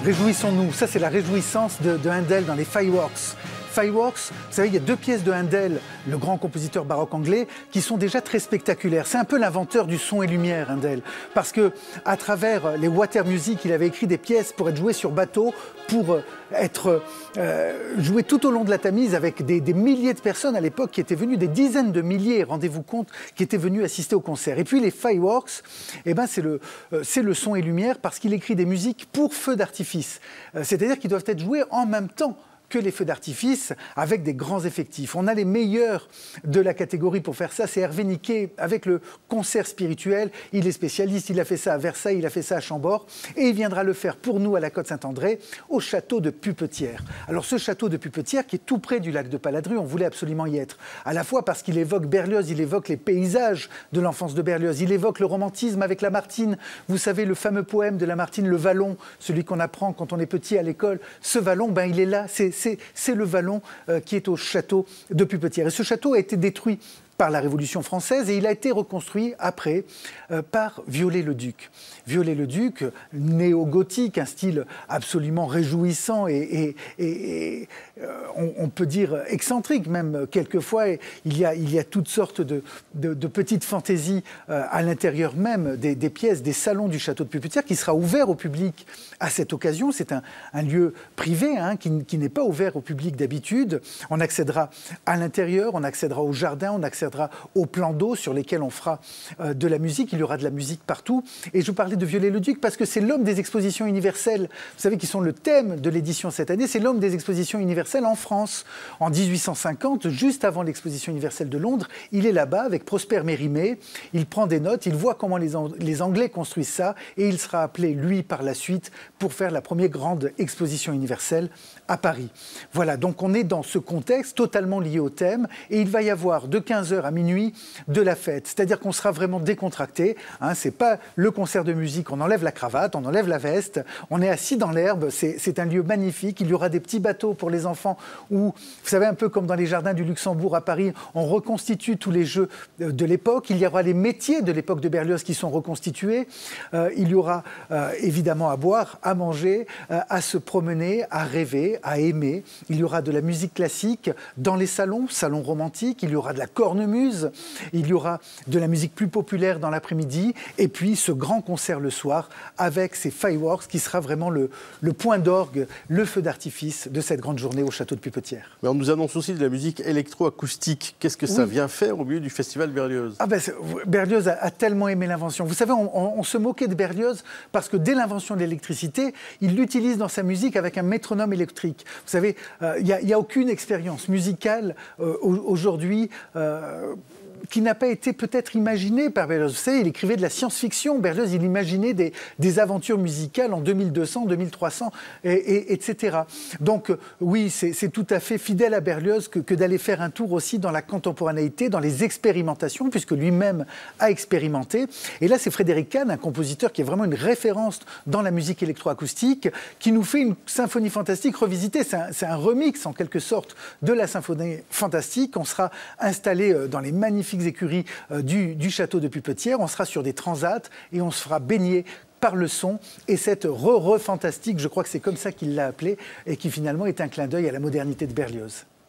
Réjouissons-nous, ça c'est la réjouissance de Handel dans les Fireworks. Fireworks, vous savez, il y a deux pièces de Handel, le grand compositeur baroque anglais, qui sont déjà très spectaculaires. C'est un peu l'inventeur du son et lumière, Handel, parce que à travers les water music, il avait écrit des pièces pour être jouées sur bateau, pour être jouées tout au long de la Tamise avec des milliers de personnes à l'époque qui étaient venues, des dizaines de milliers, rendez-vous compte, qui étaient venus assister au concert. Et puis les Fireworks, eh ben, c'est le son et lumière parce qu'il écrit des musiques pour feux d'artifice. C'est-à-dire qu'ils doivent être joués en même temps que les feux d'artifice avec des grands effectifs. On a les meilleurs de la catégorie pour faire ça, c'est Hervé Niquet avec le concert spirituel. Il est spécialiste, il a fait ça à Versailles, il a fait ça à Chambord et il viendra le faire pour nous à la Côte-Saint-André au château de Pupetière. Alors ce château de Pupetière qui est tout près du lac de Paladru, on voulait absolument y être. À la fois parce qu'il évoque Berlioz, il évoque les paysages de l'enfance de Berlioz, il évoque le romantisme avec Lamartine. Vous savez le fameux poème de Lamartine, Le Vallon, celui qu'on apprend quand on est petit à l'école. Ce vallon, ben, il est là, c'est le vallon qui est au château de Pupetière. Et ce château a été détruit par la Révolution française et il a été reconstruit après par Viollet-le-Duc. Viollet-le-Duc, néo-gothique, un style absolument réjouissant et on peut dire excentrique même quelquefois. Il y a toutes sortes de petites fantaisies à l'intérieur même des pièces, des salons du château de Pupetière qui sera ouvert au public à cette occasion. C'est un lieu privé qui n'est pas ouvert au public d'habitude. On accédera à l'intérieur, on accédera au jardin, on accédera aux plans d'eau sur lesquels on fera de la musique. Il y aura de la musique partout. Et je parlais de Viollet-le-Duc parce que c'est l'homme des expositions universelles, vous savez, qui sont le thème de l'édition cette année. C'est l'homme des expositions universelles en France. En 1850, juste avant l'exposition universelle de Londres, il est là-bas avec Prosper Mérimée. Il prend des notes, il voit comment les Anglais construisent ça et il sera appelé, lui, par la suite, pour faire la première grande exposition universelle à Paris. Voilà, donc on est dans ce contexte totalement lié au thème et il va y avoir de 15h à minuit de la fête. C'est-à-dire qu'on sera vraiment décontracté. C'est pas le concert de musique, on enlève la cravate, on enlève la veste, on est assis dans l'herbe, c'est un lieu magnifique. Il y aura des petits bateaux pour les enfants où, vous savez, un peu comme dans les jardins du Luxembourg à Paris, on reconstitue tous les jeux de l'époque. Il y aura les métiers de l'époque de Berlioz qui sont reconstitués. Il y aura évidemment à boire, à manger, à se promener, à rêver, à aimer. Il y aura de la musique classique dans les salons romantiques. Il y aura de la cornemuse. Il y aura de la musique plus populaire dans l'après-midi. Et puis ce grand concert le soir avec ces Fireworks qui sera vraiment le point d'orgue, le feu d'artifice de cette grande journée au château de Pupetière. Mais on nous annonce aussi de la musique électroacoustique. Qu'est-ce que ça vient faire au milieu du festival Berlioz? Berlioz a tellement aimé l'invention. Vous savez, on se moquait de Berlioz parce que dès l'invention de l'électricité, il l'utilise dans sa musique avec un métronome électrique. Vous savez, il n'y a aucune expérience musicale aujourd'hui qui n'a pas été peut-être imaginé par Berlioz. Vous savez, il écrivait de la science-fiction. Berlioz, il imaginait des aventures musicales en 2200, 2300, etc. Donc, oui, c'est tout à fait fidèle à Berlioz que d'aller faire un tour aussi dans la contemporanéité, dans les expérimentations, puisque lui-même a expérimenté. Et là, c'est Frédéric Kahn, un compositeur qui est vraiment une référence dans la musique électroacoustique, qui nous fait une symphonie fantastique revisitée. C'est un remix, en quelque sorte, de la symphonie fantastique. On sera installé dans les magnifiques écuries du château de Pupetière. On sera sur des transats et on se fera baigner par le son et cette fantastique, je crois que c'est comme ça qu'il l'a appelé, et qui finalement est un clin d'œil à la modernité de Berlioz.